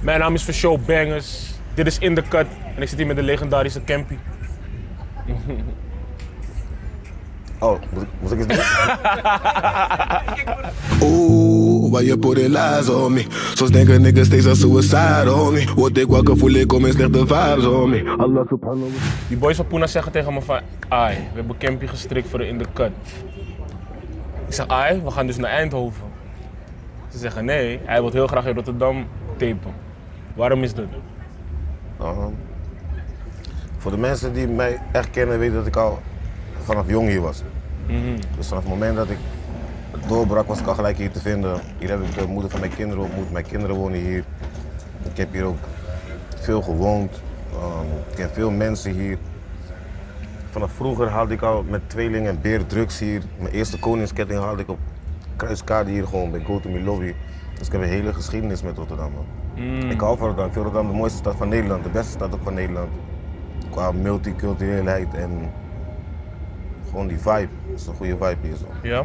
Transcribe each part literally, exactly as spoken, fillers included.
Mijn naam is Show Bangers. Dit is In The Cut en ik zit hier met de legendarische Campy. Oh, moet ik, moet ik eens doen? Oeh, why you putting lies on me? Soms denken niggas steeds aan suicide on me. Word ik wakker voel ik om in slechte vibes on me. Allah subhanahu. Die boys van Puna zeggen tegen me van, ai, we hebben Campy gestrikt voor de In The Cut. Ik zeg, ai, we gaan dus naar Eindhoven. Ze zeggen, nee, hij wil heel graag in Rotterdam tapen. Waarom is dat? Um, voor de mensen die mij echt kennen weten dat ik al vanaf jong hier was. Mm-hmm. Dus vanaf het moment dat ik doorbrak was ik al gelijk hier te vinden. Hier heb ik de moeder van mijn kinderen ontmoet. Mijn kinderen wonen hier. Ik heb hier ook veel gewoond. Um, ik ken veel mensen hier. Vanaf vroeger haalde ik al met tweelingen en beer drugs hier. Mijn eerste koningsketting haalde ik op Kruiskade hier gewoon bij Go To Me Lobby. Dus ik heb een hele geschiedenis met Rotterdam, man. Mm. Ik hou van Rotterdam. Ik vind Rotterdam de mooiste stad van Nederland. De beste stad ook van Nederland. Qua multiculturelheid en gewoon die vibe. Dat is een goede vibe hier zo. Ja? Mm.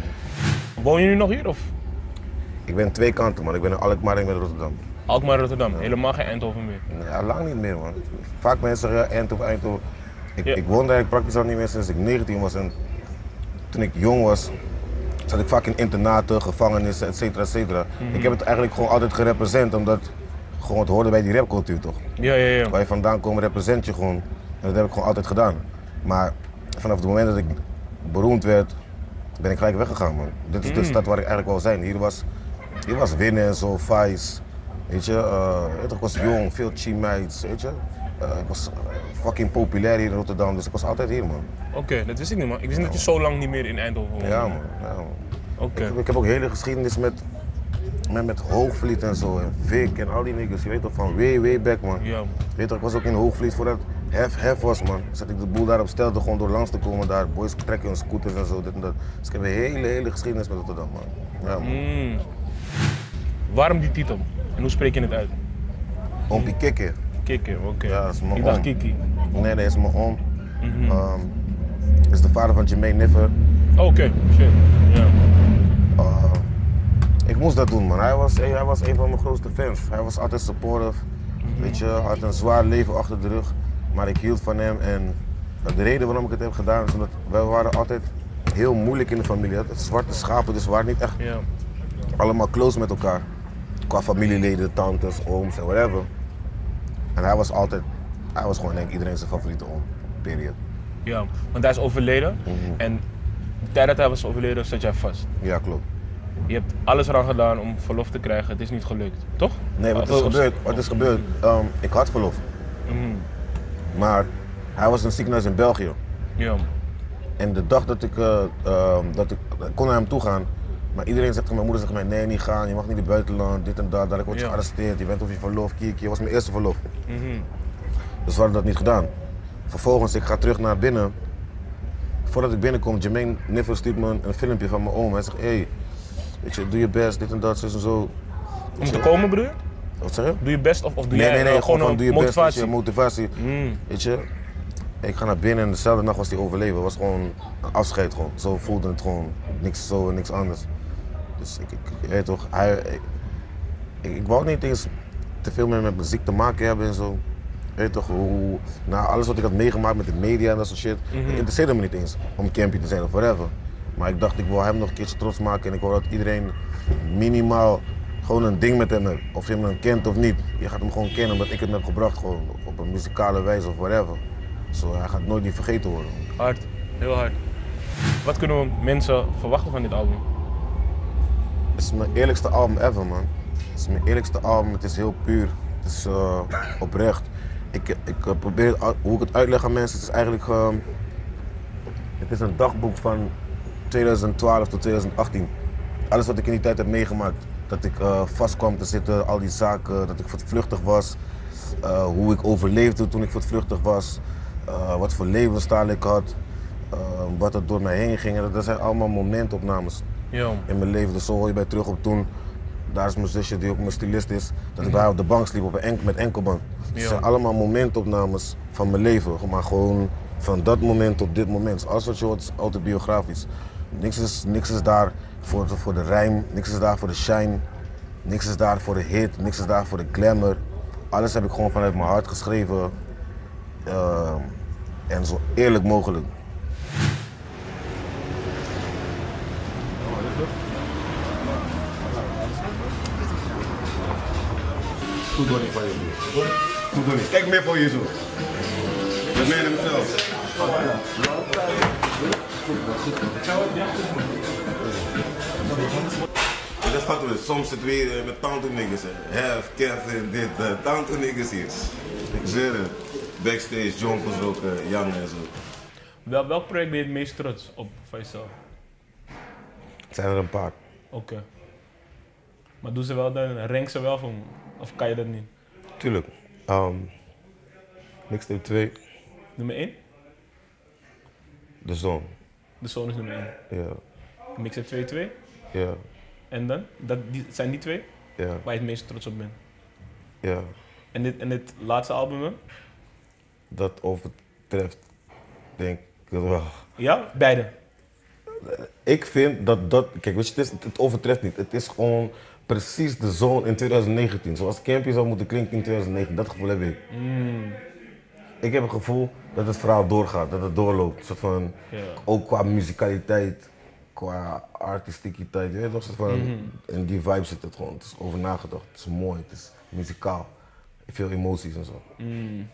Woon je nu nog hier of? Ik ben twee kanten, man. Ik ben in Alkmaar en ik ben in Rotterdam. Alkmaar, Rotterdam, ja. Helemaal geen Eindhoven meer? Ja, lang niet meer, man. Vaak mensen zeggen ja, Eindhoven, Eindhoven. Ik, Ja. ik woonde eigenlijk praktisch al niet meer sinds ik negentien was. En toen ik jong was, zat ik vaak in internaten, gevangenissen, et cetera, et cetera. Mm-hmm. Ik heb het eigenlijk gewoon altijd gerepresent, omdat gewoon het hoorde bij die rapcultuur, toch? Ja, ja, ja. Waar je vandaan komt, represent je gewoon. En dat heb ik gewoon altijd gedaan. Maar vanaf het moment dat ik beroemd werd, ben ik gelijk weggegaan, man. Dit is de Mm. stad waar ik eigenlijk wil zijn. Hier was, hier was winnen en zo, vice. Weet je, uh, weet je, ik was jong, veel cheap weet je. Uh, ik was uh, fucking populair hier in Rotterdam, dus ik was altijd hier, man. Oké, okay, dat wist ik niet, man. Ik wist niet dat je zo lang niet meer in Eindhoven woonde. Ja, man. Ja, man. Oké. Ik, ik heb ook hele geschiedenis met, met, met Hoogvliet en zo, en Vic en al die niggas. Je weet toch, van way, way back, man. Ja. Weet toch, ik was ook in Hoogvliet voordat Hef Hef was, man. Zet ik de boel daar op stelde gewoon door langs te komen daar. Boys trekken hun scooters en zo, dit en dat. Dus ik heb een hele, hele geschiedenis met Rotterdam, man. Ja, man. Mm. Waarom die titel? En hoe spreek je het uit? Oompie Kikke. Kikke, oké. Okay. Ja, dat is mijn Ik dacht oom. Kiki. Nee, nee, dat is mijn oom. Mm-hmm. Um, is de vader van Jermaine Niffer. Oké, okay. Shit. Ja. Uh, ik moest dat doen, man. Hij was, hij was een van mijn grootste fans. Hij was altijd supportive. Mm-hmm. Weet je, had een zwaar leven achter de rug. Maar ik hield van hem en de reden waarom ik het heb gedaan is omdat wij waren altijd heel moeilijk in de familie. Het zwarte schapen, dus we waren niet echt Ja. allemaal close met elkaar. Qua familieleden, tantes, ooms en whatever. En hij was altijd, hij was gewoon denk ik iedereen zijn favoriete oom. Period. Ja, want hij is overleden Mm-hmm. en de tijd dat hij was overleden zat jij vast. Ja, klopt. Je hebt alles eraan gedaan om verlof te krijgen, het is niet gelukt, toch? Nee, wat is Of- gebeurd? Wat is gebeurd? Um, ik had verlof. Mm. Maar hij was in een ziekenhuis in België. Ja. En de dag dat ik, uh, uh, dat ik, ik kon naar hem toe gaan, maar iedereen zegt, mijn moeder zegt mij, nee, niet gaan, je mag niet in het buitenland, dit en dat, dat ik word je Ja. gearresteerd, je bent op je verlof, kiek, je was mijn eerste verlof. Mm-hmm. Dus we hadden dat niet gedaan. Vervolgens, ik ga terug naar binnen. Voordat ik binnenkom, Jermaine Niffer stuurt me een, een filmpje van mijn oom. Hij zegt, hé, hey, weet je, doe je best, dit en dat, zo en zo. Om te komen bedoel je? Wat zeg je? Doe je best of, of doe Nee, jij nee, nee, uh, gewoon van, een doe je motivatie? best, motivatie. Mm. Weet je, ik ga naar binnen en dezelfde nacht was hij overleven. Het was gewoon een afscheid gewoon. Zo voelde het gewoon. Niks zo en niks anders. Dus ik, ik, je weet toch, hij, ik, ik, ik wou niet eens te veel meer met muziek te maken hebben en zo. Je weet toch, hoe, na alles wat ik had meegemaakt met de media en dat soort shit, Mm-hmm. het interesseerde me niet eens om Campy te zijn of whatever. Maar ik dacht, ik wil hem nog een keertje trots maken en ik wil dat iedereen minimaal gewoon een ding met hem heeft. Of je hem dan kent of niet. Je gaat hem gewoon kennen omdat ik het heb gebracht, gewoon op een muzikale wijze of whatever. Zo, hij gaat nooit niet vergeten worden. Hard, heel hard. Wat kunnen we mensen verwachten van dit album? Het is mijn eerlijkste album ever, man. Het is mijn eerlijkste album, het is heel puur. Het is uh, oprecht. Ik, ik uh, probeer, het, hoe ik het uitleg aan mensen, het is eigenlijk uh, het is een dagboek van tweeduizend twaalf tot tweeduizend achttien. Alles wat ik in die tijd heb meegemaakt. Dat ik uh, vast kwam te zitten, al die zaken, dat ik voortvluchtig was. Uh, hoe ik overleefde toen ik voortvluchtig was. Uh, wat voor levensstijl ik had. Uh, wat er door mij heen ging. Dat zijn allemaal momentopnames Ja. in mijn leven. Dus zo hoor je bij terug op toen. Daar is mijn zusje die ook mijn stylist is. Dat ik daar op de bank sliep op een enk met enkelband. Dus het Ja. zijn allemaal momentopnames van mijn leven. Maar gewoon van dat moment tot dit moment. Dus alles wat je hoort is autobiografisch. Niks is, niks is daar voor de, voor de rijm, niks is daar voor de shine. Niks is daar voor de hit, niks is daar voor de glamour. Alles heb ik gewoon vanuit mijn hart geschreven. Uh, en zo eerlijk mogelijk. Goed doe ik van je broer. Goed doe ik. Kijk meer voor je zo. De man himself. Dat gaat weer. Soms zitten we hier met Tanto niggas. Hef, Kevin, dit, uh, Tanto niggas hier. Ik zweer het. Backstage, jonkels roken, Young en zo. Wel, welk project ben je het meest trots op van jezelf? Het zijn er een paar. Oké. Okay. Maar doen ze wel dan, rank ze wel van, of kan je dat niet? Tuurlijk. Um, Mixtape twee. Nummer één? De Zon. De Zon is nummer één? Ja. Mixtape twee, twee? Ja. En dan? Dat, die, zijn die twee? Ja. Waar je het meest trots op bent? Ja. En dit, en dit laatste album dan? Dat overtreft, denk ik wel. Ja? Beide? Ik vind dat dat, kijk weet je, het, is, het overtreft niet. Het is gewoon precies de Zone in twintig negentien. Zoals Campy zou moeten klinken in twintig negentien. Dat gevoel heb ik. Mm. Ik heb het gevoel dat het verhaal doorgaat, dat het doorloopt. Een soort van, Ja. ook qua muzikaliteit, qua artistiekiteit. Je weet toch, soort van, Mm-hmm. in die vibe zit het gewoon. Het is over nagedacht, het is mooi, het is muzikaal. Veel emoties en zo. Mm.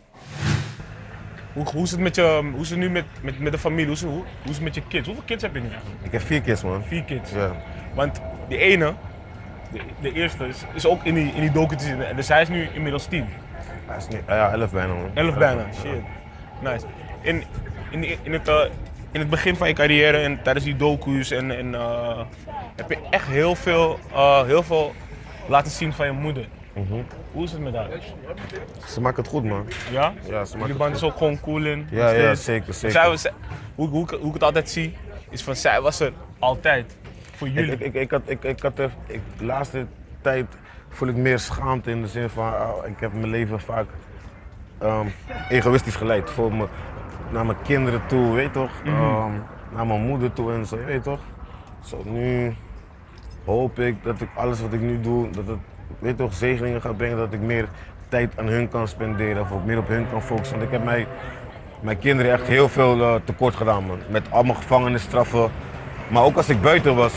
Hoe, hoe is het met je, hoe is het nu met, met, met de familie? Hoe is, het, hoe, hoe is het met je kids? Hoeveel kids heb je nu eigenlijk? Ik heb vier kids, man. Vier kids. Ja. Want die ene, de, de eerste, is, is ook in die, in die docu te zien. Dus hij is nu inmiddels tien. Hij is nu, ja, elf bijna, man. Elf bijna, shit. Nice. In, in, die- in, het, uh, in het begin van je carrière en tijdens die docu's en, en, uh, heb je echt heel veel, uh, heel veel laten zien van je moeder. Mhm. Hoe is het met haar? Ze maken het goed, man. Ja? Ja, ze maken Jullie het band is goed. ook gewoon cool in. Ja, nog ja, steeds. zeker, zeker. Zij, was- zij- hoe, hoe, hoe ik het altijd zie, is van zij was er altijd. Voor jullie. Ik, ik, ik, ik had, ik, ik had er, ik, de laatste tijd voel ik meer schaamte in de zin van, oh, ik heb mijn leven vaak um, egoïstisch geleid. Voor me, naar mijn kinderen toe, weet je toch? Mhm. Um, naar mijn moeder toe en zo, je weet toch? Zo, nu hoop ik dat ik alles wat ik nu doe, dat het, weet je toch, zegeningen gaat brengen, dat ik meer tijd aan hun kan spenderen of ook meer op hun kan focussen. Want ik heb mij, mijn kinderen echt heel veel uh, tekort gedaan, man. Met allemaal gevangenisstraffen. Maar ook als ik buiten was.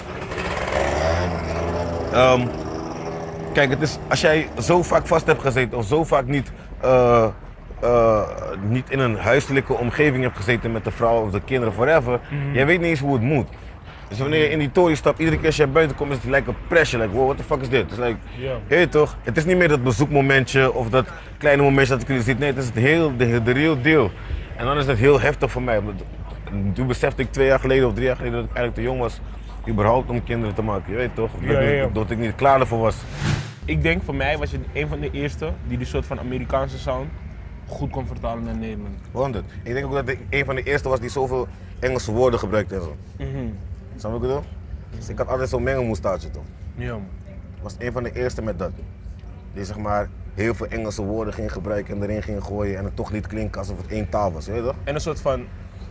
Um, kijk, het is, als jij zo vaak vast hebt gezeten of zo vaak niet, uh, uh, niet in een huiselijke omgeving hebt gezeten met de vrouw of de kinderen, forever, jij weet niet eens hoe het moet. Dus wanneer je in die tory stapt, iedere keer als jij buiten komt, is het like een pressure. Like, wow, what the fuck is dit? Het is like, Ja. je weet toch? Het is niet meer dat bezoekmomentje of dat kleine momentje dat ik jullie ziet. Nee, het is het heel, de, de real deal. En dan is het heel heftig voor mij. Want toen besefte ik twee jaar geleden of drie jaar geleden dat ik eigenlijk te jong was, überhaupt om kinderen te maken. Je weet toch? Dat, Ja, ja, ja. Ik, dat ik niet klaar ervoor was. Ik denk voor mij was je een van de eerste die die soort van Amerikaanse sound goed kon vertalen naar Nederland. honderd. Ik denk ook dat ik een van de eerste was die zoveel Engelse woorden gebruikte en zo. Mm-hmm. Snap je wat ik bedoel? Dus ik had altijd zo'n mengelmoestaartje toch? Ja, man. Ik was een van de eerste met dat. Die zeg maar heel veel Engelse woorden ging gebruiken en erin ging gooien en het toch niet klinken alsof het één taal was, weet je toch? En een soort van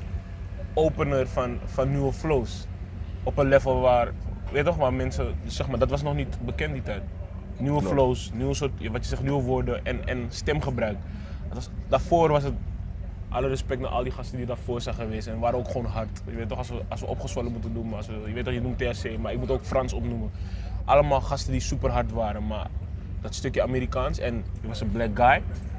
opener van, van nieuwe flows. Op een level waar, weet je toch, waar mensen, zeg maar, dat was nog niet bekend die tijd. Nieuwe Klopt. flows, nieuwe soort, wat je zegt, nieuwe woorden en, en stemgebruik. Dat was, daarvoor was het, alle respect naar al die gasten die daarvoor zijn geweest en waren ook gewoon hard. Je weet toch, als we, als we opgezwollen moeten noemen, als we, je weet toch, je noemt T H C, maar ik moet ook Frans opnoemen. Allemaal gasten die super hard waren, maar dat stukje Amerikaans en je was een black guy.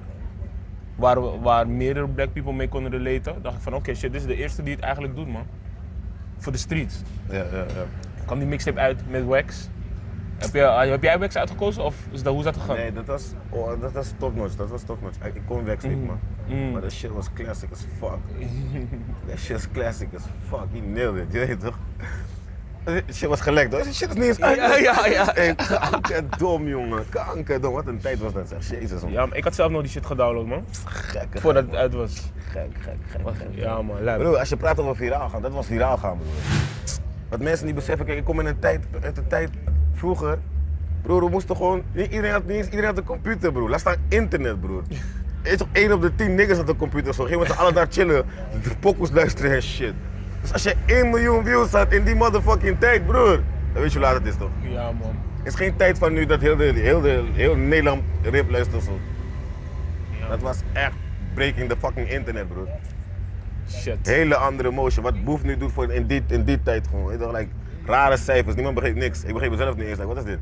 Waar, we, waar meerdere black people mee konden relaten, dacht ik van oké, shit, dit is de eerste die het eigenlijk doet, man. Voor de streets. Ja, ja, ja. Kwam die mixtape uit met Wax. Heb, je, heb jij Wax uitgekozen of is dat, hoe is dat gegaan? Nee, dat was, oh, dat was topnotch, dat was topnotch. Ik kon Wax niet, man. Mm. Maar dat shit was classic as fuck. Dat shit is classic as fuck, he nailed it, je weet toch? Dat shit was gelekt hoor, dat shit is niet eens uit. Ja, ja, ja. Hey, kankerdom jongen, kankerdom. Wat een tijd was dat zeg, jezus man. Ja, maar ik had zelf nog die shit gedownload, man. Gek, Voordat het uit was. Gek, gek, gek, gek. Ja, man, lijp. Broer, als je praat over viraal gaan, dat was viraal gaan broer. Wat mensen niet beseffen, kijk ik kom in een tijd, uit een tijd vroeger. Broer, we moesten gewoon, niet iedereen had, niet eens iedereen had een computer broer, laat staan internet broer. Is toch één op de tien niggas had een computer zo, gingen we z'n allen daar chillen, de pokoes luisteren en shit. Dus als je één miljoen views had in die motherfucking tijd broer, dan weet je hoe laat het is toch? Ja, man. Het is geen tijd van nu dat heel, de, heel, de, heel Nederland rap luistert zo. Ja. Dat was echt breaking the fucking internet, bro. Shit. Hele andere motion. Wat Boef nu doet voor in, die, in die tijd gewoon. Weet je, like, rare cijfers, niemand begreep niks. Ik begreep het zelf niet eens. Like, wat is dit?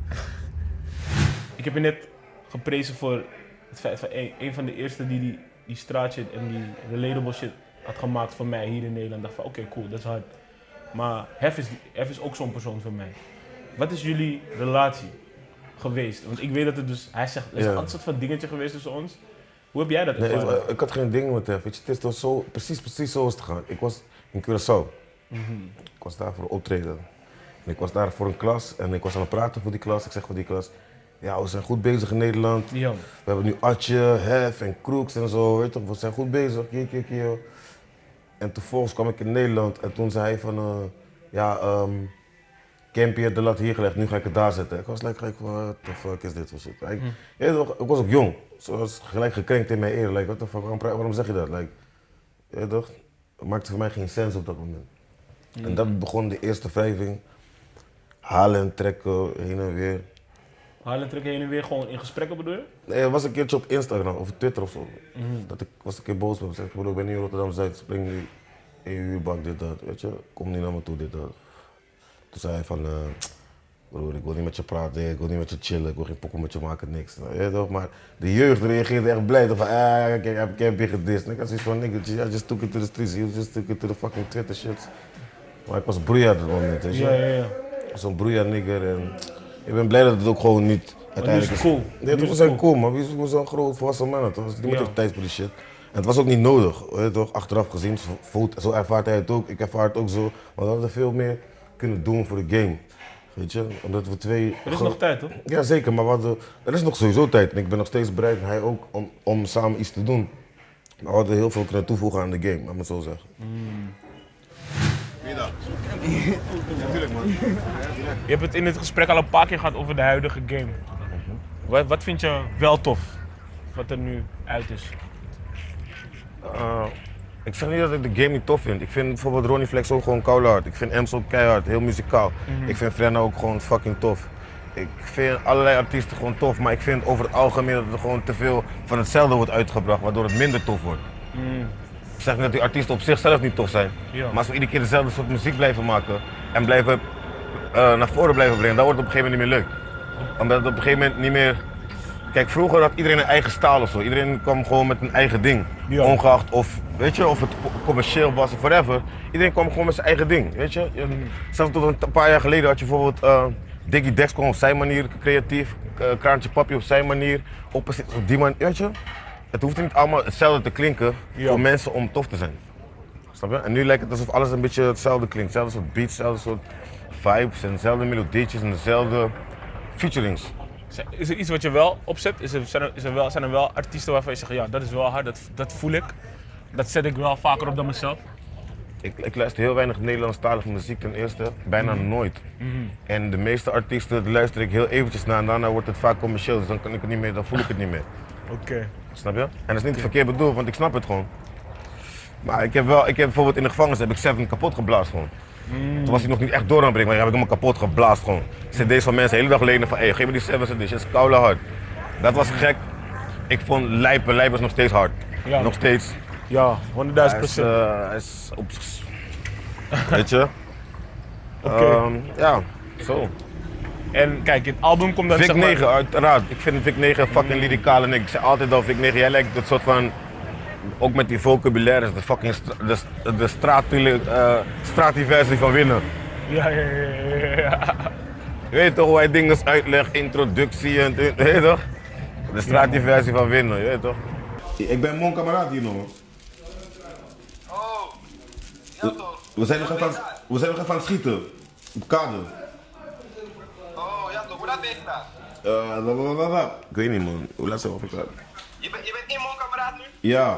Ik heb je net geprezen voor het feit van een, een van de eerste die die, die straatshit en die relatable shit had gemaakt voor mij hier in Nederland. Ik dacht van oké, okay, cool, dat is hard. Maar Hef is, Hef is ook zo'n persoon voor mij. Wat is jullie relatie geweest? Want ik weet dat het dus, hij zegt, er is ja. een soort van dingetje geweest tussen ons. Hoe heb jij dat ervaren? Nee, ik, ik had geen ding met Hef, weet je, het is toch zo, precies, precies zo is het gegaan. Ik was in Curaçao. Mm-hmm. Ik was daar voor een optreden. En ik was daar voor een klas en ik was aan het praten voor die klas. Ik zeg voor die klas, ja, we zijn goed bezig in Nederland. Ja. We hebben nu Atje, Hef en Crooks en zo, weet je toch, we zijn goed bezig, kijk, kijk, kijk. En vervolgens kwam ik in Nederland en toen zei hij van, uh, ja, um, Campy heeft de lat hier gelegd, nu ga ik het daar zetten. Ik was like, like what the fuck is dit voor shit? Like, hm. ja, ik was ook jong, zo was gelijk gekrenkt in mijn eer. Like, what the fuck, waarom, waarom zeg je dat? Like, ja, toch? Het maakte voor mij geen sens op dat moment. Hm. En dat begon de eerste wrijving. Halen en trekken, heen en weer. Halen en trekken heen en weer gewoon in gesprekken bedoel je? Nee, er was een keertje op Instagram of Twitter of zo. Mm-hmm. Dat ik was een keer boos op hem. Ik bedoel, ik ben nu in Rotterdam-Zuid, spring nu in je huurbank, dit, dat. Weet je, kom niet naar me toe, dit, dat. Toen zei hij van, uh, broer, ik wil niet met je praten, ik wil niet met je chillen, ik wil geen pokken met je maken, niks. Ja, toch? Maar de jeugd reageerde echt blij. Van, ah, ik heb je heb gedist. Ik had zoiets van, nigga, I just took it to the streets, you just took it to the fucking Twitter shit. Maar ik was broeia op dat moment, weet je. Ja, ja, ja. Zo'n broeia nigger en ik ben blij dat het ook gewoon niet uiteindelijk is. Cool. Nee, het was cool. cool, maar wie is zo'n groot volwassen man? Het was niet meer tijd voor die shit. En het was ook niet nodig, weet je toch? Achteraf gezien, zo ervaart hij het ook, ik ervaar het ook zo. Maar we hadden veel meer kunnen doen voor de game. Weet je, omdat we twee... Er is nog tijd, toch? Ja, zeker, maar we hadden, er is nog sowieso tijd. En ik ben nog steeds bereid, en hij ook, om, om samen iets te doen. Maar we hadden heel veel kunnen toevoegen aan de game, laat me het zo zeggen. Mm. Wie dat? Ja, natuurlijk man. Je hebt het in het gesprek al een paar keer gehad over de huidige game. Wat, wat vind je wel tof, wat er nu uit is? Uh, ik zeg niet dat ik de game niet tof vind. Ik vind bijvoorbeeld Ronnie Flex ook gewoon koude hard. Ik vind Ems ook keihard, heel muzikaal. Mm-hmm. Ik vind Frenna ook gewoon fucking tof. Ik vind allerlei artiesten gewoon tof, maar ik vind over het algemeen dat er gewoon te veel van hetzelfde wordt uitgebracht, waardoor het minder tof wordt. Mm. Ik zeg niet dat die artiesten op zichzelf niet tof zijn, ja. Maar als we iedere keer dezelfde soort muziek blijven maken en blijven uh, naar voren blijven brengen, dan wordt het op een gegeven moment niet meer leuk. Omdat het op een gegeven moment niet meer... Kijk, vroeger had iedereen een eigen staal of zo. Iedereen kwam gewoon met een eigen ding. Ja. Ongeacht of, weet je, of het commercieel was of whatever. Iedereen kwam gewoon met zijn eigen ding, weet je. je zelfs tot een paar jaar geleden had je bijvoorbeeld uh, Diggy Dex kwam op zijn manier, creatief. Uh, Kraantje Papi op zijn manier, op die manier, weet je. Het hoeft niet allemaal hetzelfde te klinken ja. voor mensen om tof te zijn. Snap je? En nu lijkt het alsof alles een beetje hetzelfde klinkt. Hetzelfde soort beats, hetzelfde soort vibes en dezelfde melodietjes en dezelfde featurings. Is er iets wat je wel opzet? Is er, zijn, er, is er wel, zijn er wel artiesten waarvan je zegt, ja, dat is wel hard, dat, dat voel ik. Dat zet ik wel vaker op dan mezelf. Ik, ik luister heel weinig Nederlandstalige muziek ten eerste, bijna mm-hmm. nooit. Mm-hmm. En de meeste artiesten luister ik heel eventjes naar en daarna wordt het vaak commercieel, dus dan, kan ik het niet meer, dan voel ik het niet meer. Oké. Okay. Snap je? En dat is niet okay. verkeerd bedoeld, want ik snap het gewoon. Maar ik heb wel, ik heb bijvoorbeeld in de gevangenis heb ik Seven kapot geblazen gewoon. Mm. Toen was hij nog niet echt door aan het brengen, maar ik heb hem kapot geblaast gewoon. cd's van mensen de hele dag lenen van, hé, hey, geef me die Seven cd's, dat is koude hard. Dat was gek. Ik vond Lijpen, Lijpen is nog steeds hard. Ja. Nog steeds. Ja, honderdduizend procent. Uh, hij is op... Weet je? Oké. Okay. Um, ja, zo. En kijk, het album komt dan Vic zeg maar... negen, uiteraard. Ik vind Vic negen fucking mm. lyricaal en ik zeg altijd al Vic negen, jij lijkt het soort van... Ook met die vocabulaire, de fucking stra de, de straat, uh, straatversie van Winnen. Ja, ja, ja, ja. Je weet toch hoe hij dingen uitlegt, introductie en... Weet je toch? De straatversie van Winnen, je weet toch? Ik ben mon kameraad hier nog. Oh, ja toch? We zijn nog even aan, we zijn nog even aan het schieten. Op kade. Oh, ja toch? Hoe laat ben je klaar? Uh, blablabla. Ik weet niet man, hoe laat zijn we klaar? Je, ben, je bent niet mon kameraad nu? Ja.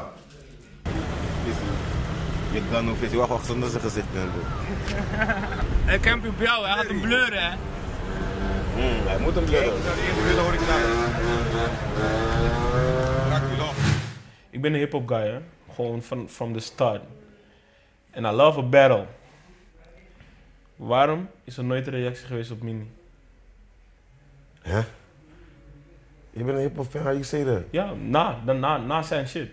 Je kan nog visie, wacht, wacht, zonder zijn gezicht. Hij campt op jou, hij gaat hem blurren hè? Mm, hij moet hem blurren. Dat hoor ik Ik ben een hip-hop guy, hè? Gewoon van from the start. En I love a battle. Waarom is er nooit een reactie geweest op Mini? Hè? Je bent een hip-hop fan, how you say that? Ja, na, dan na, na zijn shit.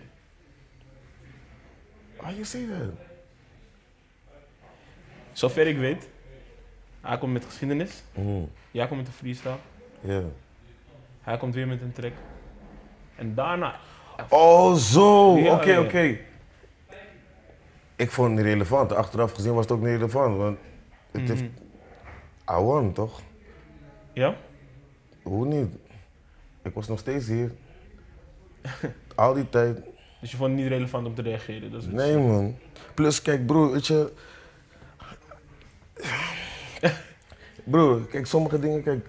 How you say that? Zover ik weet, hij komt met geschiedenis, Mm. jij komt met een freestyle, Ja. hij komt weer met een track. En daarna... Oh, zo! Ja, Oké, ja. oké. Ik vond het niet relevant. Achteraf gezien was het ook niet relevant, want het Mhm. heeft... I won, toch? Ja? Hoe niet? Ik was nog steeds hier. Al die tijd. Dus je vond het niet relevant om te reageren? Dat is het. Nee, man. Plus, kijk, broer, weet je... Broer, kijk, sommige dingen, kijk...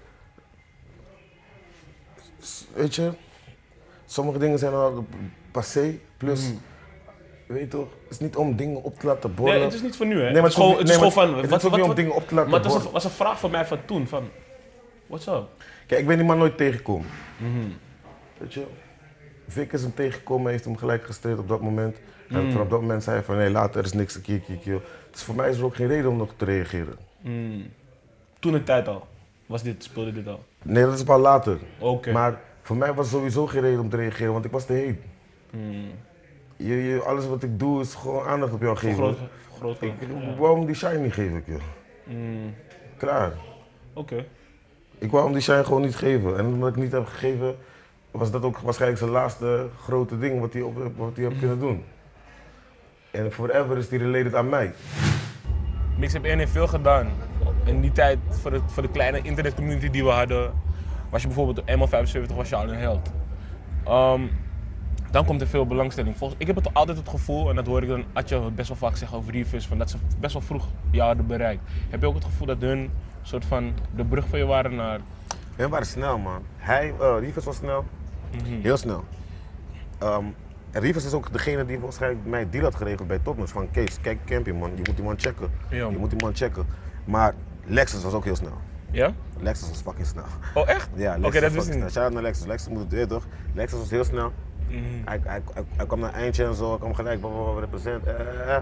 S- Weet je... Sommige dingen zijn al passé, plus... Mhm. Weet je toch, het is niet om dingen op te laten borrelen. Nee, het is niet voor nu, hè? Nee, het maar is gewoon, ook- het is nee, gewoon maar van... het wat, is ook wat, niet om wat- dingen op te laten Maar het was borrelen. een, was een vraag van mij van toen, van... What's up? Kijk, ik ben die man nooit tegengekomen. Mhm. Weet je, Vic is hem tegengekomen, heeft hem gelijk gestreed op dat moment. En vanaf dat moment zei hij van, nee, later er is niks, kier, kier, kier. Dus voor mij is er ook geen reden om nog te reageren. Mm. Toen een tijd al, was dit, speelde dit al? Nee, dat is pas later. Oké. Maar voor mij was sowieso geen reden om te reageren, want ik was te heet. Mm. Je, je, alles wat ik doe is gewoon aandacht op jou geven. Groot, groot, Ik, ja. ik wou hem die shine niet geven, joh. Mm. Klaar. Oké. Ik wou hem die shine gewoon niet geven. En omdat ik niet heb gegeven, was dat ook waarschijnlijk zijn laatste grote ding wat hij, op, wat hij heeft kunnen doen. En forever is die related aan mij. Mixtape één heeft veel gedaan. In die tijd, voor de, voor de kleine internetcommunity die we hadden, was je bijvoorbeeld op M L vijfenzeventig was je al een held. Ehm, dan komt er veel belangstelling. Volgens, ik heb het altijd het gevoel, en dat hoor ik dan Atje best wel vaak zeggen over Reefers, van dat ze best wel vroeg jou hadden bereikt. Heb je ook het gevoel dat hun soort van de brug van je waren naar... We waren snel, man. Hij, uh, Rivers was snel. Heel snel. Um, en Rivers is ook degene die waarschijnlijk mij deal had geregeld bij Topnotch. Van Kees, kijk Campy, man. Je moet die man checken. Ja. Je moet die man checken. Maar Lexus was ook heel snel. Ja? Lexus was fucking snel. Oh echt? Ja, Oké, Lexus dat was wist fucking ik snel. niet. Shout out naar Lexus. Lexus moet het weer, toch? Lexus was heel snel. Mhm. Hij, hij, hij, hij kwam naar het eindje en zo. Hij kwam gelijk, blablabla, represent. Eh, eh, eh.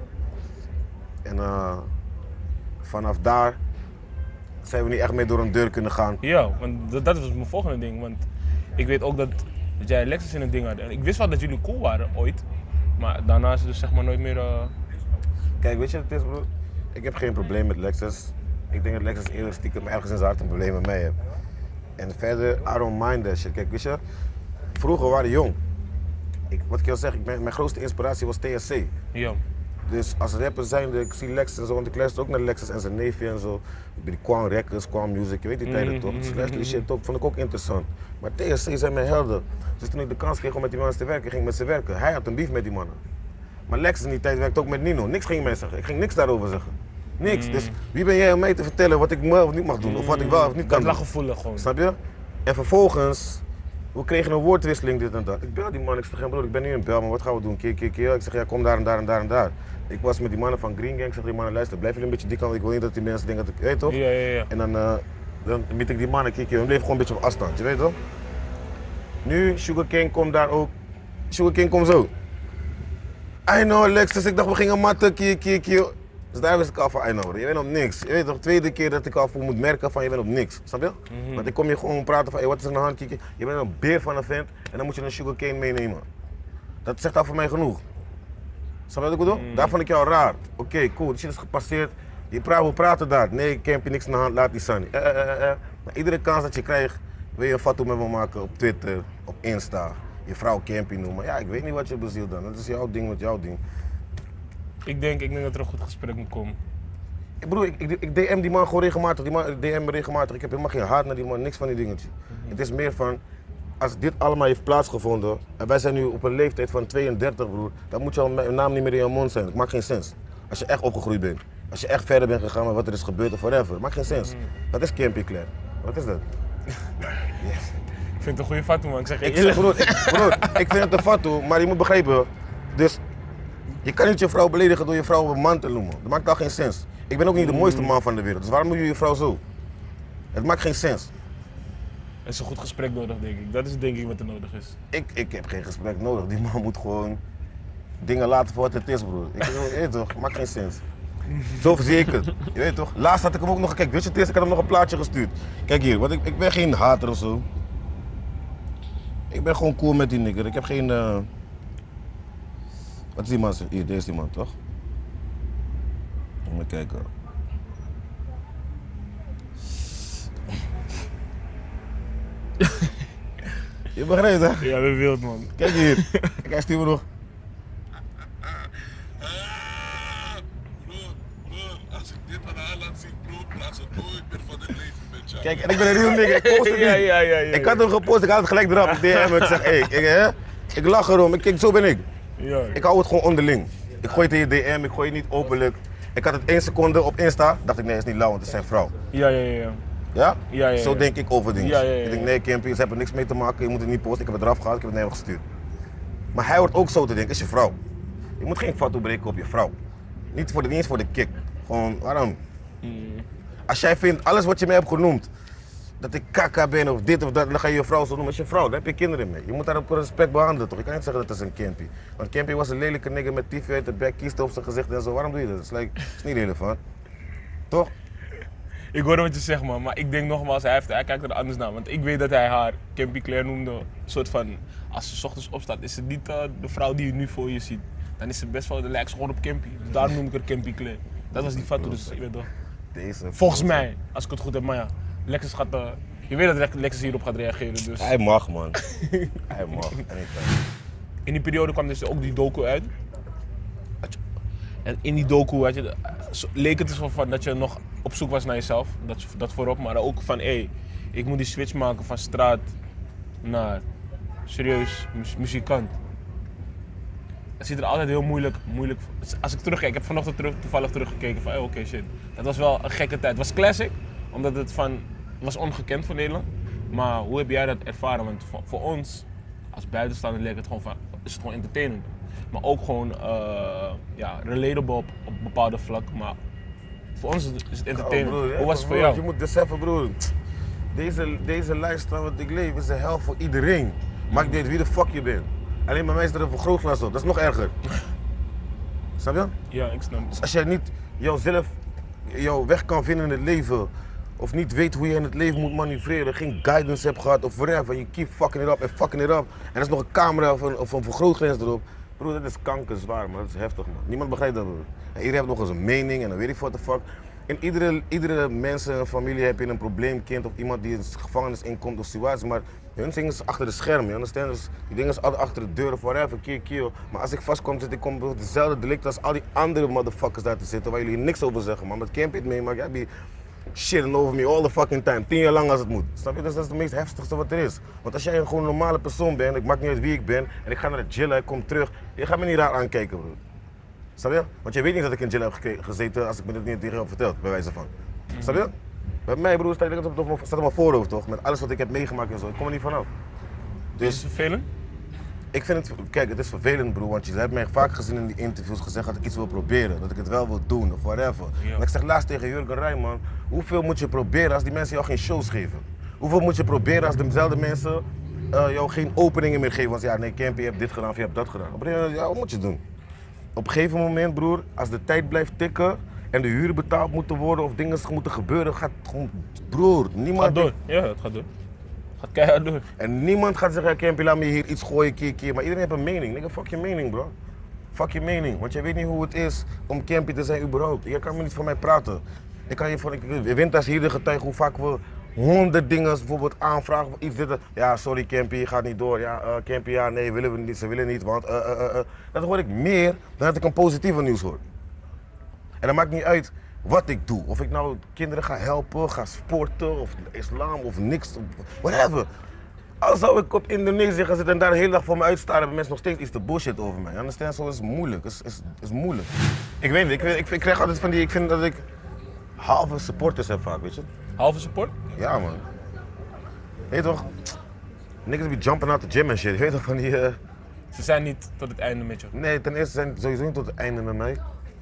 En uh, vanaf daar zijn we niet echt meer door een deur kunnen gaan. Ja, want dat, dat was mijn volgende ding. Want ik weet ook dat, dat jij en Lexus in het ding hadden. En ik wist wel dat jullie cool waren ooit. Maar daarna is het dus zeg maar nooit meer... Uh... Kijk, weet je wat het is, bro? Ik heb geen probleem met Lexus. Ik denk dat Lexus eerlijk stiekem ergens in zijn hart een probleem met mij heeft. En verder, I don't mind that shit. Kijk, weet je, vroeger waren we jong. Ik, wat ik al zeg, ik ben, mijn grootste inspiratie was T S C. Ja. Dus als rapper zijnde, ik zie Lexus en zo, want ik luister ook naar Lexus en zijn neefje en zo. Bij die Quan Records, Quan Music, je weet die tijden toch? Dus ik luister die shit ook, vond ik ook interessant. Maar T S C zijn mijn helden. Dus toen ik de kans kreeg om met die mannen te werken, ging ik met ze werken. Hij had een beef met die mannen. Maar Lexus in die tijd werkte ook met Nino. Niks ging mij zeggen. Ik ging niks daarover zeggen. Niks. Dus wie ben jij om mij te vertellen wat ik wel of niet mag doen? Of wat ik wel of niet kan Dat doen? lag gevoelig gewoon. Snap je? En vervolgens, we kregen een woordwisseling, dit en dat. Ik bel die man, ik zeg hem, broer, ik ben nu in Bel, maar wat gaan we doen? Keer, keer, keer. Ik zeg, ja, kom daar en daar en daar en daar. Ik was met die mannen van Green Gang, ik zeg die mannen, luister, blijf jullie een beetje dik aan, want ik wil niet dat die mensen denken dat ik, weet toch? Ja, ja, ja. En dan, uh, dan meet ik die mannen, keer, keer. We bleven gewoon een beetje op afstand, je weet toch? Nu, Sugar King komt daar ook. Sugar King komt zo. I know, Lexus, ik dacht we gingen matten, keer, keer, keer. Dus daar wist ik al van, I know, je bent op niks. Je weet toch, de tweede keer dat ik al voor moet merken van je bent op niks, snap je? Mhm. Want ik kom je gewoon praten van, hey, wat is er aan de hand, kijk, je bent een beer van een vent en dan moet je een sugarcane meenemen. Dat zegt al voor mij genoeg. Snap je wat ik bedoel? Mhm. Daar vond ik jou raar. Oké, cool, die shit is gepasseerd. Je praat, we praten daar. Nee, Campy, niks aan de hand, laat die Sunny. Eh, eh, eh, eh. Maar iedere kans dat je krijgt, wil je een foto met me maken op Twitter, op Insta. Je vrouw Campy noemen. Ja, ik weet niet wat je bezielt dan. Dat is jouw ding met jouw ding. Ik denk, ik denk dat er een goed gesprek moet komen. Ik bedoel, ik, ik, ik D M die man gewoon regelmatig, die man ik D M me regelmatig. Ik heb helemaal geen haat naar die man, niks van die dingetjes. Het is meer van, als dit allemaal heeft plaatsgevonden en wij zijn nu op een leeftijd van tweeëndertig, broer, dan moet jouw naam niet meer in je mond zijn. Het maakt geen sens. Als je echt opgegroeid bent, als je echt verder bent gegaan met wat er is gebeurd of whatever, het maakt geen sens. Dat is Campy Claire. Wat is dat? Ik vind het een goede foto, man. Ik zeg je Ik, eerlijk. broer, ik, broer, ik vind het een fatu, maar je moet begrijpen, dus je kan niet je vrouw beledigen door je vrouw een man te noemen. Dat maakt al geen sens. Ik ben ook niet de mooiste man van de wereld, dus waarom doe je je vrouw zo? Het maakt geen sens. Er is een goed gesprek nodig, denk ik. Dat is denk ik wat er nodig is. Ik, ik heb geen gesprek nodig. Die man moet gewoon dingen laten voor wat het is, broer. Ik weet toch, maakt geen sens. Zo verzekerd. Je weet toch? Laatst had ik hem ook nog gekeken. Weet je het eerst? Ik had hem nog een plaatje gestuurd. Kijk hier, want ik, ik ben geen hater of zo. Ik ben gewoon cool met die nigger. Ik heb geen... Uh... Wat is die man? Hier, deze is die man, toch? Even kijken. Je begrijpt, hè? Ja, ben wild, man. Kijk hier. Kijk, hij stuurt me nog. Broer, broer, als ik dit aan haar laat zien, broer, praat ze nooit meer van het leven met jou. Kijk, en ik ben een real nigger. Ik post het niet. Ja, ja, ja, ja. Ik had hem gepost, ik had het gelijk erop. Ik D M, ik zeg, hé, ik, hè? Ik lach erom. Ik, kijk, zo ben ik. Ja. Ik hou het gewoon onderling. Ik gooi het in je D M, ik gooi het niet openlijk. Ik had het één seconde op Insta, dacht ik nee, het is niet lauw, want het is zijn vrouw. Ja, ja, ja. Ja? Ja, ja, Zo ja. denk ik over dingen. Ja, ja, ja, Ik denk, ja. nee Kimpy, ze hebben niks mee te maken, je moet het niet posten. Ik heb het eraf gehaald, ik heb het naar hem gestuurd. Maar hij hoort ook zo te denken, is je vrouw. Je moet geen foto breken op je vrouw. Niet, voor de, niet eens voor de kick. Gewoon, waarom? Mm. Als jij vindt, alles wat je mij hebt genoemd, dat ik kaka ben of dit of dat, dan ga je je vrouw zo noemen als je vrouw. Daar heb je kinderen mee. Je moet haar op respect behandelen toch? Je kan niet zeggen dat het is een Kimpy. Want Kimpy was een lelijke nigger met T V uit de bek, kiest op zijn gezicht en zo. Waarom doe je dat? Dat is, like, is niet relevant. Toch? Ik hoor wat je zegt, man, maar ik denk nogmaals, hij, heeft, hij kijkt er anders naar. Want ik weet dat hij haar Kimpy Claire noemde. Een soort van, als ze 's ochtends opstaat, is het niet uh, de vrouw die je nu voor je ziet. Dan is ze best wel, dan lijkt ze gewoon op Kimpy. Dus daarom noem ik haar Kimpy Claire. Dat was die foto, dus je weet toch. Deze. Volgens mij, als ik het goed heb, maar ja, Lexus gaat, uh, je weet dat Lexus hierop gaat reageren, dus. Hij mag, man. Hij mag. In die periode kwam dus ook die docu uit. En in die docu had je, zo- leek het dus van dat je nog op zoek was naar jezelf, dat, dat voorop, maar ook van hé, hey, ik moet die switch maken van straat naar serieus mu- muzikant. Het ziet er altijd heel moeilijk, moeilijk. Als ik terugkijk, ik heb vanochtend terug, toevallig teruggekeken van oh, oké shit. Dat was wel een gekke tijd. Het was classic, omdat het van, was ongekend voor Nederland. Maar hoe heb jij dat ervaren? Want voor, voor ons, als buitenstaander leek het gewoon van, is het gewoon entertainment. Maar ook gewoon uh, ja, relatable op, op een bepaalde vlak. Maar voor ons is het, is het entertainment. Oh, broer, ja, hoe was het voor broer, jou? Je moet beseffen, broer. Deze, deze lifestyle wat ik leef is de hel voor iedereen. Maakt niet uit wie de fuck je bent. Alleen bij mij is er een vergrootglas op. Dat is nog erger. Snap je? Ja, ik snap Dus het. als jij niet jouzelf, jouw weg kan vinden in het leven, of niet weet hoe je in het leven moet manoeuvreren, geen guidance hebt gehad of whatever, je keep fucking it up en fucking it up, en er is nog een camera of een, of een vergrootglas erop, broer, dat is kankerzwaar, man. Dat is heftig, man. Niemand begrijpt dat, broer. En iedereen heeft nog eens een mening en dan weet ik wat de fuck. In iedere, iedere mens en familie heb je een probleemkind of iemand die in de gevangenis inkomt of situatie, maar hun ding is achter de schermen, je understand? Dus die dingen is altijd achter de deur of whatever, keer, keer. Maar als ik vastkom, zit ik kom op dezelfde delict als al die andere motherfuckers daar te zitten waar jullie niks over zeggen, man. Met Kimpy het meemaakt, jij be shitting over me all the fucking time, tien jaar lang als het moet. Snap je? Dus dat is het meest heftigste wat er is. Want als jij gewoon een normale persoon bent, ik maak niet uit wie ik ben, en ik ga naar de jail, ik kom terug, je gaat me niet raar aankijken, broer. Snap je? Want je weet niet dat ik in jail heb geke- gezeten als ik me dat niet tegen jou verteld, bij wijze van. Snap je? Bij mij, broer, staat het op, op, staat op mijn voorhoofd, toch? Met alles wat ik heb meegemaakt en zo. Ik kom er niet vanaf. Is Dus het vervelend? ik vind het, kijk, het is vervelend, broer, want je hebt mij vaak gezien in die interviews gezegd dat ik iets wil proberen, dat ik het wel wil doen of whatever. Ja. Maar ik zeg laatst tegen Jurgen Rijman, hoeveel moet je proberen als die mensen jou geen shows geven? Hoeveel moet je proberen als dezelfde mensen uh, jou geen openingen meer geven? Want ja, nee, Kimpy, je hebt dit gedaan of je hebt dat gedaan. Op een gegeven moment, ja, wat moet je doen? Op een gegeven moment, broer, als de tijd blijft tikken en de huur betaald moeten worden of dingen moeten gebeuren, gaat gewoon, broer, niemand... Gaat door. Ja, het gaat door. Gaat keihard door. En niemand gaat zeggen, Kimpy, laat me hier iets gooien, keer, keer. Maar iedereen heeft een mening. Nigga, fuck je mening, bro. Fuck je mening. Want jij weet niet hoe het is om Kimpy te zijn überhaupt. Je kan me niet van mij praten. Ik kan je van, ik, Winters hier de getuige hoe vaak we honderd dingen bijvoorbeeld aanvragen of iets. Dit, dat. Ja, sorry Kimpy, gaat niet door. Ja, uh, Kimpy, ja, nee, willen we niet, ze willen niet, want uh, uh, uh, uh. Dat hoor ik meer dan dat ik een positieve nieuws hoor. En dat maakt niet uit wat ik doe. Of ik nou kinderen ga helpen, ga sporten, of islam, of niks, whatever. Al zou ik op Indonesië gaan zitten en daar de hele dag voor me uitstaren, hebben mensen nog steeds iets te bullshit over mij. Understand? Zo is moeilijk. Is, is, is moeilijk. Ik weet niet, ik, ik, ik krijg altijd van die, ik vind dat ik halve supporters heb vaak, weet je? Halve support? Ja man. Weet je toch? Niggas be jumping out the gym en shit. Je weet toch van die... Uh... Ze zijn niet tot het einde met je. Nee, ten eerste zijn ze sowieso niet tot het einde met mij.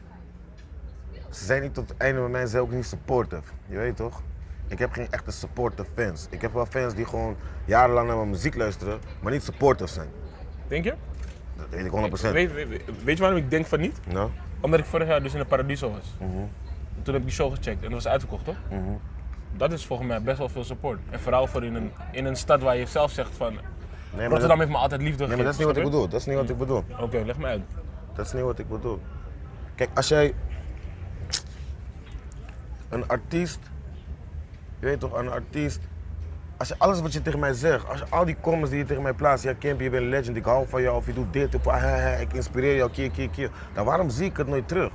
Ze zijn niet tot het einde met mij, ze zijn ook niet supportive. Je weet toch? Ik heb geen echte supportive fans. Ik heb wel fans die gewoon jarenlang naar mijn muziek luisteren, maar niet supportive zijn. Denk je? Dat weet ik honderd procent. Weet, weet, weet je waarom ik denk van niet? Nou? Omdat ik vorig jaar dus in de Paradiso was. Mm-hmm. Toen heb ik die show gecheckt en dat was uitverkocht, toch? Mm-hmm. Dat is volgens mij best wel veel support. En vooral voor in een, in een stad waar je zelf zegt van... Nee, maar Rotterdam dat, heeft me altijd liefde nee, gegeven. maar dat is niet wat ik snap je? bedoel. Dat is niet wat ik bedoel. Oké, leg me uit. Dat is niet wat ik bedoel. Kijk, als jij... Een artiest... Je weet toch, een artiest... Als je alles wat je tegen mij zegt, als je al die comments die je tegen mij plaatst, ja Campy, je bent een legend, ik hou van jou, of je doet dit, of ah, ik inspireer jou, keer, keer, keer. Dan waarom zie ik het nooit terug?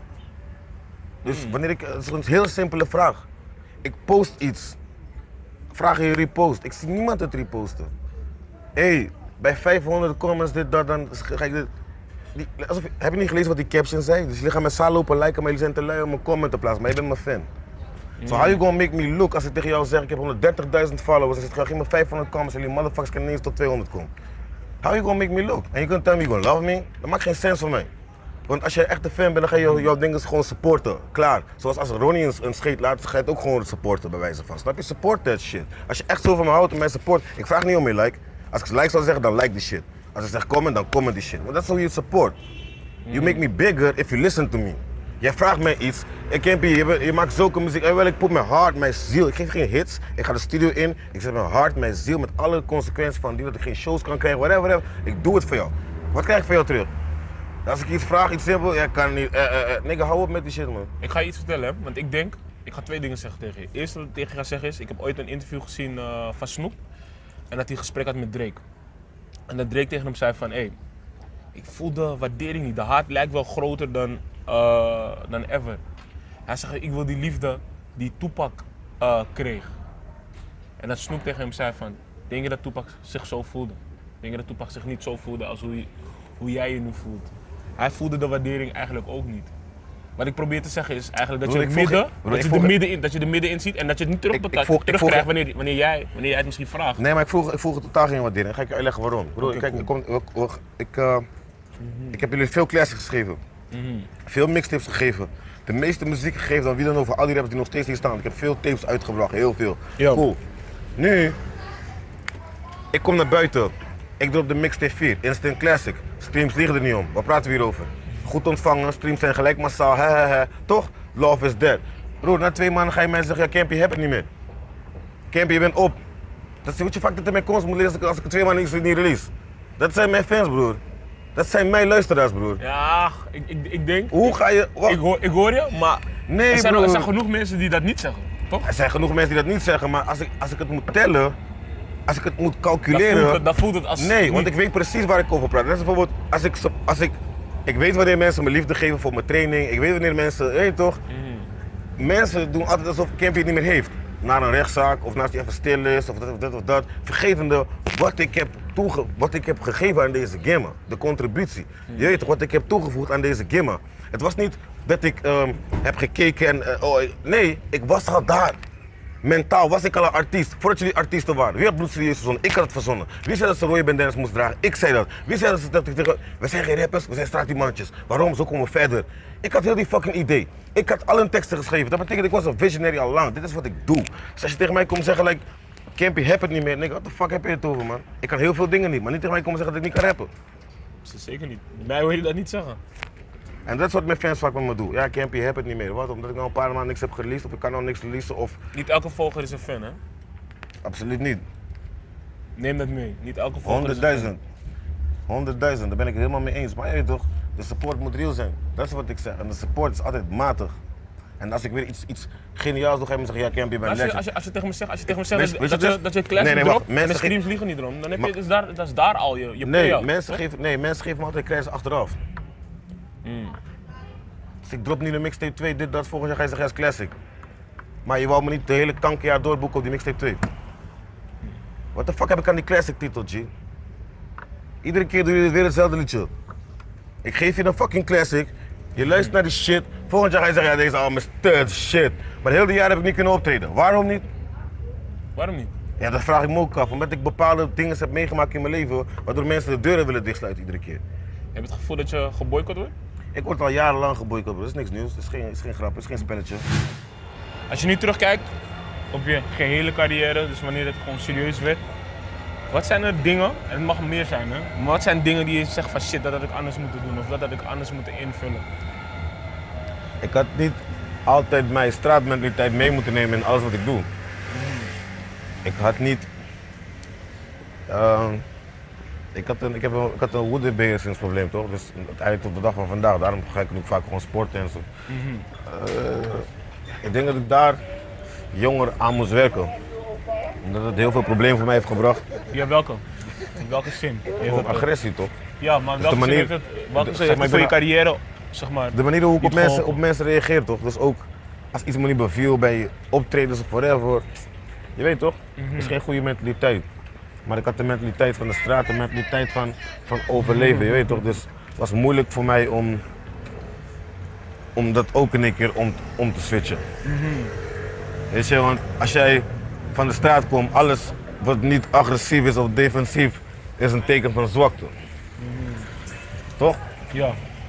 Dus Hmm. wanneer ik, het is een heel simpele vraag. Ik post iets, vraag je repost, ik zie niemand het reposten. Hé, hey, bij vijfhonderd comments dit, dat, dan ga ik dit... Die, alsof, heb je niet gelezen wat die caption zei? Dus jullie gaan met zaal lopen liken, maar jullie zijn te lui om een comment te plaatsen, maar je bent mijn fan. So how you gonna make me look als ik tegen jou zeg ik heb honderddertigduizend followers en ik zeg geef me vijfhonderd comments en die motherfuckers kunnen niet eens tot tweehonderd komen. How you gonna make me look? En je kunt tell me you gonna love me? Dat maakt geen sens voor mij. Want als jij echt een fan bent, dan ga je jouw dingen gewoon supporten. Klaar. Zoals als Ronnie een, een scheet laat, ga je het ook gewoon supporten bij wijze van. Snap je? Support that shit. Als je echt zo van me houdt en mij support, ik vraag niet om je like. Als ik like zou zeggen, dan like die shit. Als ik zeg comment, dan comment die shit. Want dat is hoe je het support. You make me bigger if you listen to me. Jij vraagt mij iets, ik ken je, je, je maakt zulke muziek, en wel, ik put mijn hart, mijn ziel, ik geef geen hits, ik ga de studio in, ik zet mijn hart, mijn ziel met alle consequenties van die dat ik geen shows kan krijgen, whatever, whatever. Ik doe het voor jou. Wat krijg ik van jou terug? Als ik iets vraag, iets simpel, ja, kan niet, eh, eh, eh. Nigga, hou op met die shit, man. Ik ga je iets vertellen, hè, want ik denk, ik ga twee dingen zeggen tegen je. Eerst wat ik tegen je ga zeggen is, ik heb ooit een interview gezien uh, van Snoop en dat hij een gesprek had met Drake. En dat Drake tegen hem zei van, hé, hey, ik voel de waardering niet, de haat lijkt wel groter dan, uh, dan ever. Hij zegt, ik wil die liefde die Tupac uh, kreeg. En dat Snoop tegen hem zei van, denk je dat Tupac zich zo voelde? Denk je dat Tupac zich niet zo voelde als hoe, je, hoe jij je nu voelt? Hij voelde de waardering eigenlijk ook niet. Wat ik probeer te zeggen is eigenlijk dat Broer, je, het ik volg- midden, broer, dat, ik je de volg- midden in, dat je er middenin ziet en dat je het niet Ik- ik terugbetaalt, volg- ik terugkrijgt volg- wanneer, wanneer, jij, wanneer jij het misschien vraagt. Nee, maar ik voel, ik voel het totaal geen waardering. Dan ga ik je uitleggen waarom. Broer, Oké, kijk, cool. ik, kom, ik, ik, ik, uh, ik heb jullie veel classics geschreven. Mhm. Veel mixtapes gegeven. De meeste muziek gegeven dan wie dan over al die rappers die nog steeds hier staan. Ik heb veel tapes uitgebracht, heel veel. Ja. Cool. Nu, ik kom naar buiten. Ik drop de mixtape vier, Instant Classic. Streams liggen er niet om. Waar praten we hier over? Goed ontvangen, streams zijn gelijk massaal, he he he. Toch? Love is dead. Broer, na twee maanden ga je mij zeggen, ja Campy, je hebt het niet meer. Campy, je bent op. Dat is wat je vaak dat in mijn cons moet lezen als ik, als ik twee maanden niks niet release. Dat zijn mijn fans, broer. Dat zijn mijn luisteraars, broer. Ja, ik, ik, ik denk, Hoe ga je... Wacht. ik hoor, ik hoor je, maar Nee, er, zijn, broer. er zijn genoeg mensen die dat niet zeggen, toch? Er zijn genoeg mensen die dat niet zeggen, maar als ik, als ik het moet tellen, als ik het moet Dan calculeren... voelt het, dan voelt het als nee, niet. want ik weet precies waar ik over praat. Dat is bijvoorbeeld, als ik, als ik, ik weet wanneer mensen me liefde geven voor mijn training, ik weet wanneer mensen, weet je toch? Mhm. Mensen doen altijd alsof Campy het niet meer heeft. Naar een rechtszaak, of naast hij even stil is, of dat of dat of dat. Vergetende wat ik heb, toege, wat ik heb gegeven aan deze game, de contributie. Je weet toch, wat ik heb toegevoegd aan deze game. Het was niet dat ik um, heb gekeken en, uh, oh, nee, ik was al daar. Mentaal was ik al een artiest, voordat jullie artiesten waren. Wie had Bloedserieus verzonnen? Ik had het verzonnen. Wie zei dat ze rode bandanas moest dragen? Ik zei dat. Wie zei dat ze dat ik tegen... We zijn geen rappers, we zijn straatmannetjes. Waarom? Zo komen we verder. Ik had heel die fucking idee. Ik had al hun teksten geschreven. Dat betekent ik was een visionary al lang. Dit is wat ik doe. Dus als je tegen mij komt zeggen, like, Campy, heb het niet meer. Dan denk ik, what the fuck heb je het over, man? Ik kan heel veel dingen niet, maar niet tegen mij komen zeggen dat ik niet kan rappen. Dat is zeker niet. Bij mij wil je dat niet zeggen. En dat is wat mijn fans vaak met me doen. Ja, Campy, heb het niet meer. Wat? Omdat ik nou een paar maanden niks heb gereleased of ik kan nou niks releasen of... Niet elke volger is een fan, hè? Absoluut niet. Neem dat mee. Niet elke volger is een fan. Honderdduizend. Honderdduizend, daar ben ik het helemaal mee eens. Maar je weet toch, de support moet real zijn. Dat is wat ik zeg. En de support is altijd matig. En als ik weer iets, iets geniaals doe, ga je me zeggen, ja Campy, je bent Als je, legend. als, je, als je tegen me zegt, als je tegen me zegt Weet- dat, weet je dat, je, dus- dat je classic Nee, nee, dropt wacht. en de Mensen streams liegen niet erom, dan heb je, Maar- dus daar, dat is daar al je, je Nee, payout, mensen toch? geven, nee, mensen geven me altijd krijgen achteraf. Mm. Dus ik drop nu de mixtape twee, dit, dat, volgend jaar ga je zeggen, ja, is classic. Maar je wou me niet de hele kankerjaar doorboeken op die mixtape twee. What the fuck heb ik aan die classic titel, G? Iedere keer doe je weer hetzelfde liedje. Ik geef je een fucking classic, je luistert naar die shit, volgend jaar ga je zeggen, ja, deze album is third shit. Maar heel die jaar heb ik niet kunnen optreden. Waarom niet? Waarom niet? Ja, dat vraag ik me ook af, omdat ik bepaalde dingen heb meegemaakt in mijn leven, waardoor mensen de deuren willen dichtsluiten iedere keer. Heb je het gevoel dat je geboycott wordt? Ik word al jarenlang geboycott, bro. Dat is niks nieuws, dat is geen, is geen grap, dat is geen spelletje. Als je nu terugkijkt op je gehele carrière, dus wanneer het gewoon serieus werd, wat zijn er dingen, en het mag meer zijn, hè, maar wat zijn dingen die je zegt van shit, dat had ik anders moeten doen of dat had ik anders moeten invullen? Ik had niet altijd mijn straatmentaliteit mee moeten nemen in alles wat ik doe. Ik had niet... Uh, ik, had een, ik, heb een, ik had een woedebeheersingsprobleem, toch? Dus uiteindelijk tot de dag van vandaag, daarom ga ik ook vaak gewoon sporten en zo. Mm-hmm. uh, ik denk dat ik daar jonger aan moest werken. Omdat het heel veel problemen voor mij heeft gebracht. Ja, welke? In welke zin? Gewoon agressie, toch? Ja, maar in dus welke manier, zin heeft het, welke de, zin heeft het voor je carrière, zeg maar? De manier hoe ik op mensen, op mensen reageer, toch? Dus ook als iets me niet beviel bij optredens of whatever. Je weet toch? Mm-hmm. Het is geen goede mentaliteit. Maar ik had de mentaliteit van de straat, de mentaliteit van, van overleven, je weet toch? Dus het was moeilijk voor mij om, om dat ook in een keer om, om te switchen. Mm-hmm. Weet je, want als jij van de straat komt, alles wat niet agressief is of defensief, is een teken van zwakte. Mm-hmm. Toch? Ja.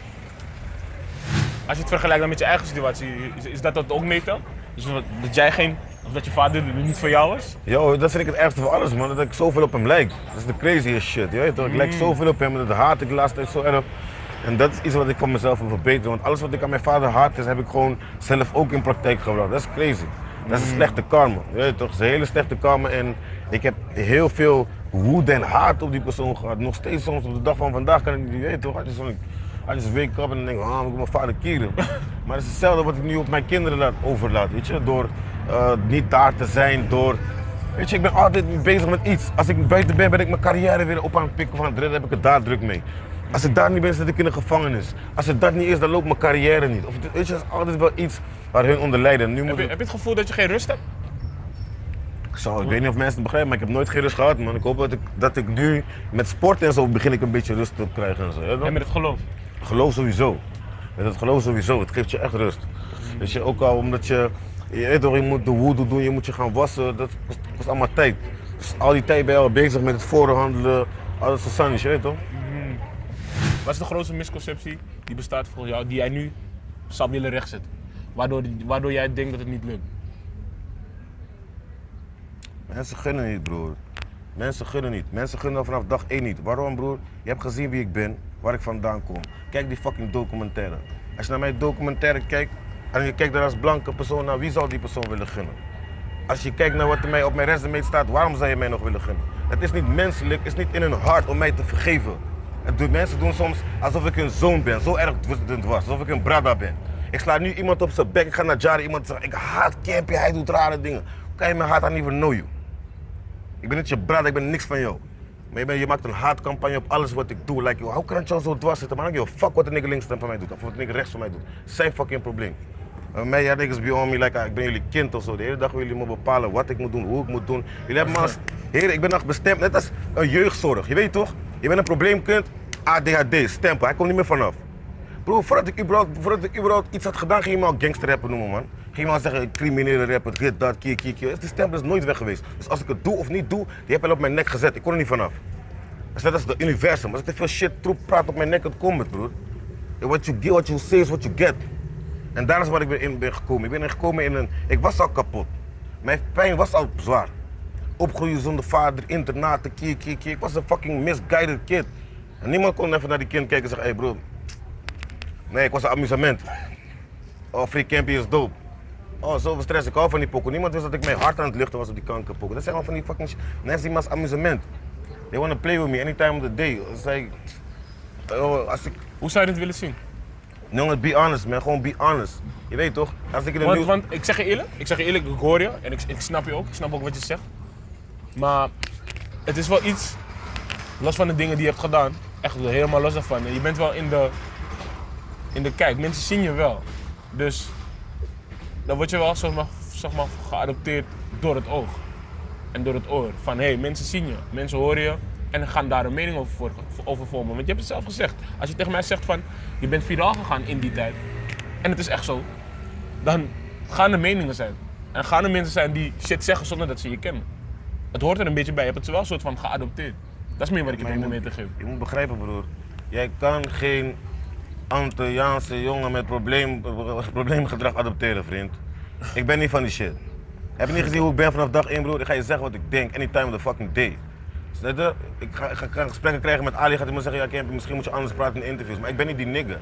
Als je het vergelijkt dan met je eigen situatie, is, is dat dat ook meetelt? Dus dat jij geen, of dat je vader niet voor jou is? Yo, dat vind ik het ergste van alles, man. Dat ik zoveel op hem lijk. Dat is de craziest shit, je weet toch? Ik mm. lijk zoveel op hem en dat haat ik de laatste tijd zo erg. En dat is iets wat ik van mezelf wil verbeteren, want alles wat ik aan mijn vader haat, is, heb ik gewoon zelf ook in praktijk gebracht. Dat is crazy. Dat is een slechte karma, je weet toch? Dat is een hele slechte karma en ik heb heel veel woede en haat op die persoon gehad. Nog steeds soms op de dag van vandaag kan ik niet weten, toch? I just wake up en dan denk ik, ah, ik moet mijn vader kieren. Maar het is hetzelfde wat ik nu op mijn kinderen laat overlaat, weet je? Door uh, niet daar te zijn, door... Weet je, ik ben altijd bezig met iets. Als ik buiten ben, ben ik mijn carrière weer op aan het pikken van het redden, heb ik het daar druk mee. Als ik daar niet ben, zit ik in de gevangenis. Als het dat niet is, dan loopt mijn carrière niet. Of, weet je, dat is altijd wel iets waar hun onder lijden. Nu heb, je, het... heb je het gevoel dat je geen rust hebt? Ik, zou, ik weet niet of mensen het begrijpen, maar ik heb nooit geen rust gehad, man. Ik hoop dat ik, dat ik nu met sport en zo begin ik een beetje rust te krijgen en zo. Ja, en met het geloof? Geloof sowieso. Met het geloof sowieso. Het geeft je echt rust. Mm. Weet je, ook al omdat je, je weet toch, je moet de woede doen, je moet je gaan wassen, dat kost, kost allemaal tijd. Dus al die tijd ben je al bezig met het voorhandelen, alles zo sannies, je weet toch? Mm. Wat is de grootste misconceptie die bestaat volgens jou, die jij nu zou willen rechtzetten? Waardoor, waardoor jij denkt dat het niet lukt? Mensen gunnen niet, broer. Mensen gunnen niet. Mensen gunnen al vanaf dag één niet. Waarom, broer? Je hebt gezien wie ik ben, waar ik vandaan kom. Kijk die fucking documentaire. Als je naar mijn documentaire kijkt en je kijkt daar als blanke persoon naar, wie zou die persoon willen gunnen? Als je kijkt naar wat er mij op mijn resume staat, waarom zou je mij nog willen gunnen? Het is niet menselijk, het is niet in hun hart om mij te vergeven. Het doet, mensen doen soms alsof ik hun zoon ben, zo erg het was, alsof ik een brada ben. Ik sla nu iemand op zijn bek, ik ga naar Jari, iemand zegt, ik haat Campy, hij doet rare dingen. Hoe kan je mijn haat aan niet know you? Ik ben niet je brada, ik ben niks van jou. Maar je, ben, je maakt een haatcampagne op alles wat ik doe. Like, hoe kan het jou zo dwars zitten? Maar dan give a fuck wat de nigger links van mij doet of wat de nigger rechts van mij doet. Zijn fucking probleem. Uh, mij, ja, niggas be on me like, uh, ik ben jullie kind of zo. De hele dag willen jullie me bepalen wat ik moet doen, hoe ik moet doen. Jullie hebben maar, heren, ik ben nog bestemd, net als een jeugdzorg. Je weet toch? Je bent een probleemkind, A D H D, stempel, hij komt niet meer vanaf. Bro, voordat ik überhaupt, voordat ik überhaupt iets had gedaan, ging je me al gangster rapper noemen, man. Ging je maar zeggen, criminele rapper, dit, dat, kier, kier, kier. Die stempel is nooit weg geweest. Dus als ik het doe of niet doe, die heb je op mijn nek gezet. Ik kon er niet vanaf. Dat is net als het universum. Als ik te veel shit troep praat op mijn nek, het komt het, broer. What you get, what you say is what you get. En daar is waar ik ben in ben gekomen. Ik ben in gekomen in een... Ik was al kapot. Mijn pijn was al zwaar. Opgroeien zonder vader, internaten, kier, kier, kier. Ik was een fucking misguided kid. En niemand kon even naar die kind kijken en zeggen, hé hey, bro. Nee, ik was een amusement. Oh, Free Campy is dope. Oh, zoveel stress, ik hou van die pokken. Niemand wist dat ik mijn hart aan het luchten was op die kankerpokken. Dat zijn allemaal van die fucking shit. Mensen zien me als amusement. They wanna play with me anytime of the day. Like, oh, als ik... Hoe zou je dit willen zien? Jongen, be honest man, gewoon be honest. Je weet toch? Als ik in de want, nieuws... want ik zeg je eerlijk, ik zeg je eerlijk, ik hoor je en ik, ik snap je ook. Ik snap ook wat je zegt. Maar het is wel iets, los van de dingen die je hebt gedaan, echt helemaal los daarvan. En je bent wel in de, in de kijk, mensen zien je wel. Dus dan word je wel zeg maar, zeg maar, geadopteerd door het oog en door het oor. Van hé, hey, mensen zien je, mensen horen je en gaan daar een mening over, voor, over vormen. Want je hebt het zelf gezegd. Als je tegen mij zegt van je bent viraal gegaan in die tijd en het is echt zo, dan gaan er meningen zijn. En gaan er mensen zijn die shit zeggen zonder dat ze je kennen. Het hoort er een beetje bij, je hebt het wel een soort van geadopteerd. Dat is meer wat ik je probeer mee te geven. Je moet begrijpen, broer. Jij kan geen Antilliaanse jongen met probleem, probleemgedrag adopteren, vriend. Ik ben niet van die shit. Heb je niet gezien hoe ik ben vanaf dag één, broer? Ik ga je zeggen wat ik denk, anytime of the fucking day. Ik ga, ik ga gesprekken krijgen met Ali, gaat hij me zeggen, ja, Campy, misschien moet je anders praten in interviews. Maar ik ben niet die nigger.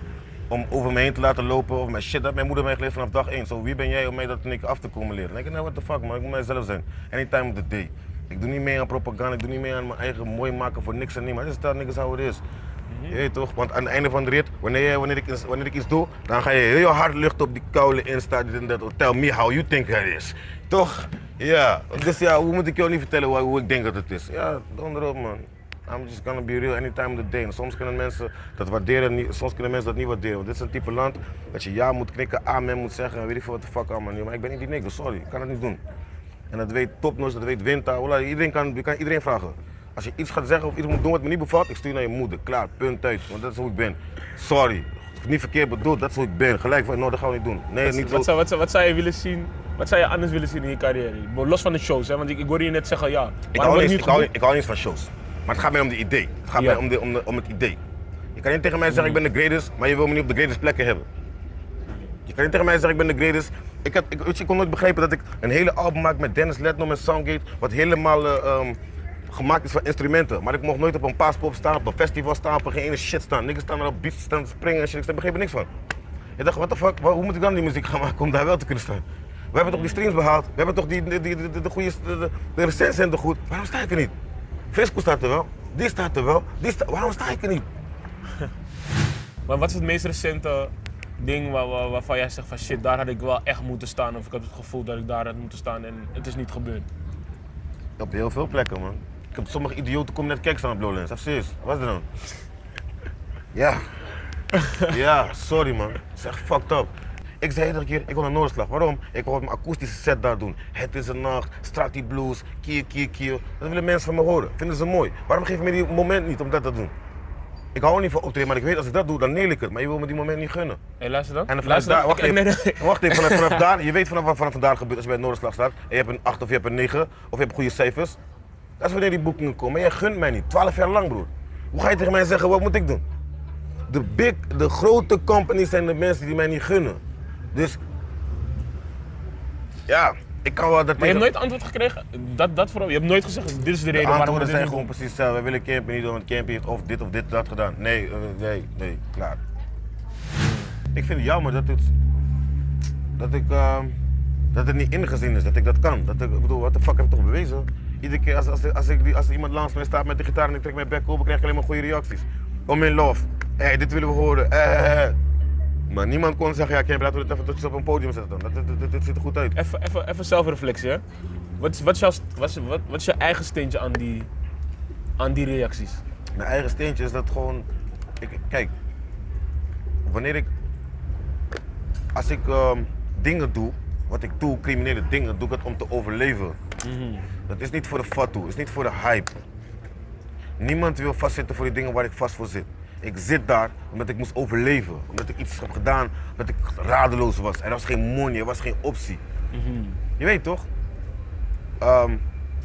om over me heen te laten lopen of mijn shit. Dat heeft mijn moeder mij geleerd vanaf dag één. Zo, wie ben jij om mij dat en ik af te komen leren? Dan denk ik, nou what the fuck man, ik moet mijzelf zijn. Anytime of the day. Ik doe niet mee aan propaganda, ik doe niet mee aan mijn eigen mooi maken voor niks en niemand. Dit is dat niggas how it is. Je weet toch, want aan het einde van de rit, wanneer, wanneer, ik, wanneer ik iets doe, dan ga je heel hard lucht op die koude Insta, dit en dat. Tell me how you think it is. Toch? Ja. Dus ja, hoe moet ik jou niet vertellen hoe, hoe ik denk dat het is? Ja, donderop man. I'm just gonna be real anytime of the day. En soms kunnen mensen dat waarderen, niet, soms kunnen mensen dat niet waarderen. Want dit is een type land dat je ja moet knikken, amen moet zeggen, weet ik veel wat de fuck allemaal. Maar ik ben niet die nigger, sorry, ik kan het niet doen. En dat weet Topnotch, dat weet Winta, iedereen kan, je kan iedereen vragen. Als je iets gaat zeggen of iets moet doen wat me niet bevalt, ik stuur naar je moeder, klaar, punt uit. Want dat is hoe ik ben. Sorry, niet verkeerd bedoeld, dat is hoe ik ben. Gelijk van, nou dat gaan we niet doen. Nee, wat, niet wat, zo. zou, wat, zou, wat zou je willen zien, wat zou je anders willen zien in je carrière? Los van de shows, hè? Want ik, ik hoorde je net zeggen, ja. Ik hou, niet, ik, hou, ik hou niet van shows. Maar het gaat mij om het idee. Het gaat ja. mij om, de, om, de, om het idee. Je kan niet tegen mij zeggen ik ben de greatest, maar je wil me niet op de greatest plekken hebben. Je kan niet tegen mij zeggen ik ben de greatest. Ik, had, ik, weet je, ik kon nooit begrijpen dat ik een hele album maak met Dennis Letnom en Soundgate, wat helemaal uh, um, gemaakt is van instrumenten. Maar ik mocht nooit op een paaspop staan, op een festival staan, op geen ene shit staan. Niks staan er op beats staan te springen en shit. Ik begreep er niks van. Ik dacht, what the fuck, hoe moet ik dan die muziek gaan maken om daar wel te kunnen staan? We hebben toch die streams behaald, we hebben toch die, die, die, die, de goede, de, de, de recensies zijn er goed. Waarom sta ik er niet? Frisco staat er wel, die staat er wel, die sta, waarom sta ik er niet? Maar wat is het meest recente ding waar, waar, waarvan jij zegt van shit, daar had ik wel echt moeten staan of ik had het gevoel dat ik daar had moeten staan en het is niet gebeurd? Op heel veel plekken man. Ik heb sommige idioten komen net kijken staan op Lowlands, even serieus, wat is er dan? Ja, ja, sorry man, het is echt fucked up. Ik zei iedere keer, ik wil naar Noorderslag. Waarom? Ik wil mijn akoestische set daar doen. Het is een nacht, Strati Blues, kier, kier, kier. Dat willen mensen van me horen, vinden ze mooi. Waarom geef je me die moment niet om dat te doen? Ik hou niet van optreden, maar ik weet als ik dat doe, dan neel ik het. Maar je wil me die moment niet gunnen. Hé, hey, luister dan. En vanaf luister daar, dan. wacht Ik, even, nee, nee. wacht even vanaf, vanaf daar, je weet vanaf wat vanaf vandaar gebeurt als je bij het Noorderslag staat. En je hebt een acht of je hebt een negen, of je hebt goede cijfers. Dat is wanneer die boekingen komen. Maar jij gunt mij niet, twaalf jaar lang broer. Hoe ga je tegen mij zeggen, wat moet ik doen? De big, de grote companies zijn de mensen die mij niet gunnen. Dus, ja, ik kan wel dat. Maar je hebt nooit antwoord gekregen? Dat, dat vooral. Je hebt nooit gezegd, dit is de reden de waarom we antwoorden dit zijn niet gewoon doen. precies hetzelfde. We willen Campy niet doen, want Campy heeft of dit of dit dat gedaan. Nee, uh, nee, nee, klaar. Ik vind het jammer dat het, dat ik, uh, dat het niet ingezien is, dat ik dat kan. Dat ik, ik bedoel, wat de fuck heb ik toch bewezen? Iedere keer als, als, als, ik, als iemand langs mij staat met de gitaar en ik trek mijn bek open, krijg ik alleen maar goede reacties. Om in love. Hé, hey, dit willen we horen. Eh, eh. Maar niemand kon zeggen, ja Campy, laten we het even tot je op een podium zetten dan. Dat, dat, dat, dat ziet er goed uit. Even, even, even zelfreflectie, hè? Wat is, wat, is jouw, wat, is, wat, wat is je eigen steentje aan die, aan die reacties? Mijn eigen steentje is dat gewoon, ik, kijk, wanneer ik, als ik um, dingen doe, wat ik doe, criminele dingen, doe ik het om te overleven. Mm-hmm. Dat is niet voor de fatu, het is niet voor de hype. Niemand wil vastzitten voor die dingen waar ik vast voor zit. Ik zit daar omdat ik moest overleven, omdat ik iets heb gedaan, omdat ik radeloos was. Er was geen money, er was geen optie. Mm-hmm. Je weet toch? Um,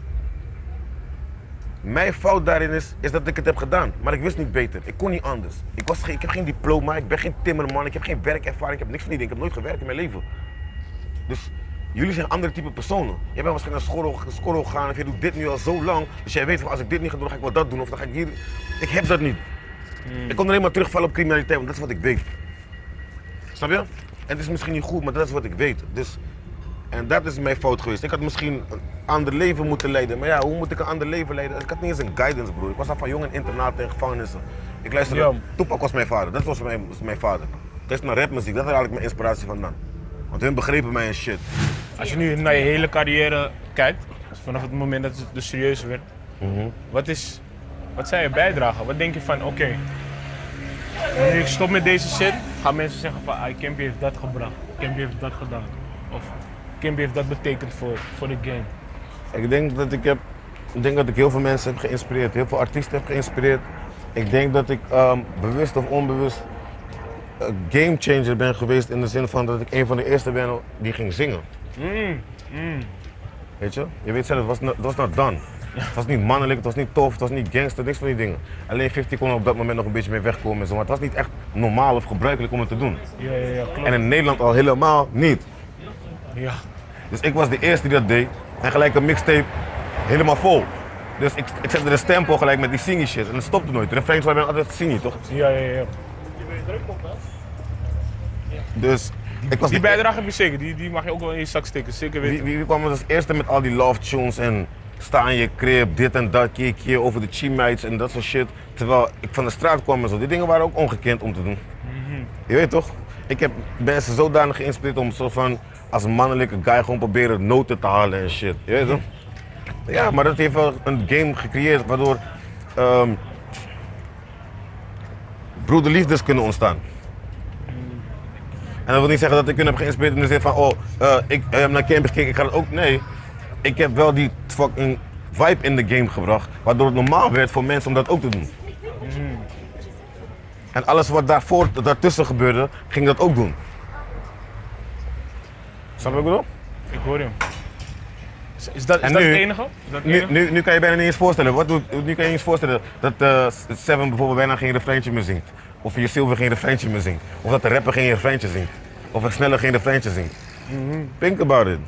Mijn fout daarin is, is dat ik het heb gedaan, maar ik wist niet beter. Ik kon niet anders. Ik, was geen, ik heb geen diploma, ik ben geen timmerman, ik heb geen werkervaring, ik heb niks van die dingen. Ik heb nooit gewerkt in mijn leven. Dus jullie zijn andere type personen. Jij bent waarschijnlijk naar school, school gegaan of je doet dit nu al zo lang. Dus jij weet van als ik dit niet ga doen, dan ga ik wel dat doen of dan ga ik hier... Ik heb dat niet. Hmm. Ik kon alleen maar terugvallen op criminaliteit, want dat is wat ik weet. Snap je? En het is misschien niet goed, maar dat is wat ik weet. Dus, en dat is mijn fout geweest. Ik had misschien een ander leven moeten leiden. Maar ja, hoe moet ik een ander leven leiden? Ik had niet eens een guidance, broer. Ik was al van jong in internaten en gevangenissen. Ik luisterde, ja. Tupac was mijn vader. Dat was mijn, was mijn vader. Ik luisterde naar rapmuziek. Dat is eigenlijk mijn inspiratie vandaan. Want hun begrepen mij en shit. Als je nu naar je hele carrière kijkt, vanaf het moment dat het dus serieus werd, mm-hmm. wat, is, wat zijn je bijdragen? Wat denk je van, oké, okay, wanneer ik stop met deze shit, gaan mensen zeggen van, ah, Campy heeft dat gebracht, Campy heeft dat gedaan. Of Campy heeft dat betekend voor, voor de game. Ik denk dat ik heb, ik denk dat ik heel veel mensen heb geïnspireerd, heel veel artiesten heb geïnspireerd. Ik denk dat ik um, bewust of onbewust een gamechanger ben geweest in de zin van dat ik een van de eerste ben die ging zingen. Mm, mm. Weet je? Je weet zelf, het was, was not done. Het was niet mannelijk, het was niet tof, het was niet gangster, niks van die dingen. Alleen vijftig kon er op dat moment nog een beetje mee wegkomen en zo, maar het was niet echt normaal of gebruikelijk om het te doen. Ja, ja, ja, klopt. En in Nederland al helemaal niet. Ja. Dus ik was de eerste die dat deed en gelijk een mixtape helemaal vol. Dus ik, ik zette de stempel gelijk met die singy shit en dat stopte nooit. De refreins waren altijd singy, toch? Ja, ja, ja. Dus ik was Die de- bijdrage heb je zeker, die, die mag je ook wel in je zak steken, zeker Wie, weten. wie, wie kwam er als eerste met al die love tunes en sta in je crib, dit en dat, keer keer over de chimeids en dat soort shit. Terwijl ik van de straat kwam en zo. Die dingen waren ook ongekend om te doen. Je weet toch? Ik heb mensen zodanig geïnspireerd om zo van als mannelijke guy gewoon proberen noten te halen en shit. Je weet toch? Ja, maar dat heeft wel een game gecreëerd waardoor um, broederliefdes kunnen ontstaan. En dat wil niet zeggen dat ik hun heb geïnspireerd in de zin van, oh, uh, ik heb naar Campy gekeken, ik ga het ook. Nee, ik heb wel die fucking vibe in de game gebracht, waardoor het normaal werd voor mensen om dat ook te doen. En alles wat daarvoor, daartussen gebeurde, ging dat ook doen. Snap je wat ik bedoel? Ik hoor je. Is, is dat, is En dat nu- het enige? Is dat het Nu, enige? nu, nu kan je bijna niet eens voorstellen. Wat doet, nu kan je niet eens voorstellen dat uh, Seven bijvoorbeeld bijna geen refreintje meer zingt. Of je Silver geen refreintje meer zingt. Of dat de rapper geen refreintje zingt. Of een sneller geen refreintje zingt. Think about it.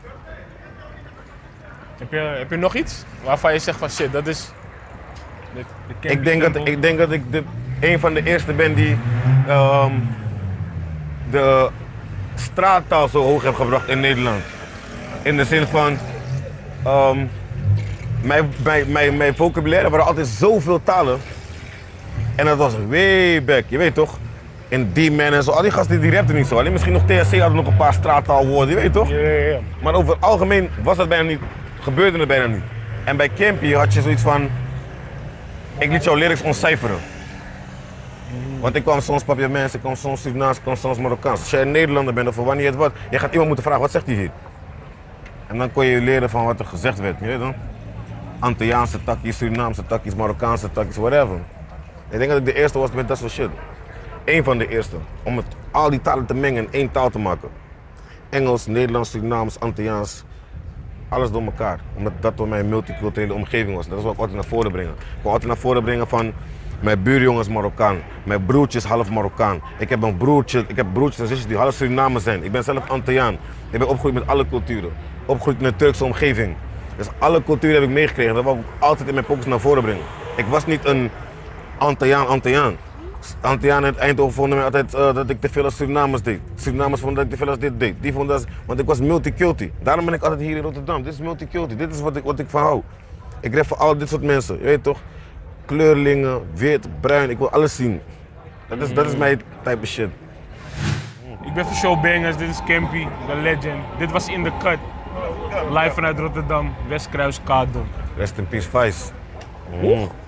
Heb, je, heb je nog iets waarvan je zegt van shit, dat is... De, de Campy Ik denk, dat, stempel. ik denk dat ik de, een van de eerste ben die ehm, de straattaal zo hoog heb gebracht in Nederland. In de zin van, ehm, mijn, mijn, mijn, mijn vocabulaire waren altijd zoveel talen. En dat was way back, je weet toch? In D-Man en zo, al die gasten die rapten niet zo. Alleen misschien nog T S C hadden nog een paar straattaalwoorden, je weet toch? Ja, ja, ja. Maar over het algemeen was dat bijna niet, gebeurde het bijna niet. En bij Campy had je zoiets van, ik liet jouw lyrics ontcijferen. Want ik kwam soms Papiaments, ik kwam soms Surinaams, ik kwam soms Marokkaans. Als jij een Nederlander bent of voor wanneer het wat, je gaat iemand moeten vragen, wat zegt hij hier? En dan kon je leren van wat er gezegd werd, je weet dan? Antilliaanse takkies, Surinaamse takkies, Marokkaanse takkies, whatever. Ik denk dat ik de eerste was met dat soort shit. Eén van de eerste. Om het, al die talen te mengen en één taal te maken. Engels, Nederlands, Surinaams, Antilliaans. Alles door elkaar. Omdat dat door mijn multiculturele omgeving was. Dat is wat ik altijd naar voren brengen. Ik wil altijd naar voren brengen van mijn buurjongen is Marokkaan. Mijn broertje is half Marokkaan. Ik heb een broertje, ik heb broertjes en zusjes die half Suriname zijn. Ik ben zelf Antilliaan. Ik ben opgegroeid met alle culturen. Opgegroeid in een Turkse omgeving. Dus alle culturen heb ik meegekregen. Dat wil ik altijd in mijn pokus naar voren brengen. Ik was niet een Antilliaan, Antilliaan. Antilliaan in het Eindhoven vonden mij altijd uh, dat ik te veel als Surinamers deed. Surinamers vonden dat ik te veel als dit deed. Die vonden dat, want ik was multiculti. Daarom ben ik altijd hier in Rotterdam. Dit is multiculti. Dit is wat ik, wat ik van hou. Ik ref voor al dit soort mensen. Je weet toch? Kleurlingen, wit, bruin. Ik wil alles zien. Dat is, dat is mijn type shit. Ik ben voor Showbangers, dit is Campy, de legend. Dit was In The Cut. Live vanuit Rotterdam, Westkruis, Kaadom. Rest in peace, Vice. Mm.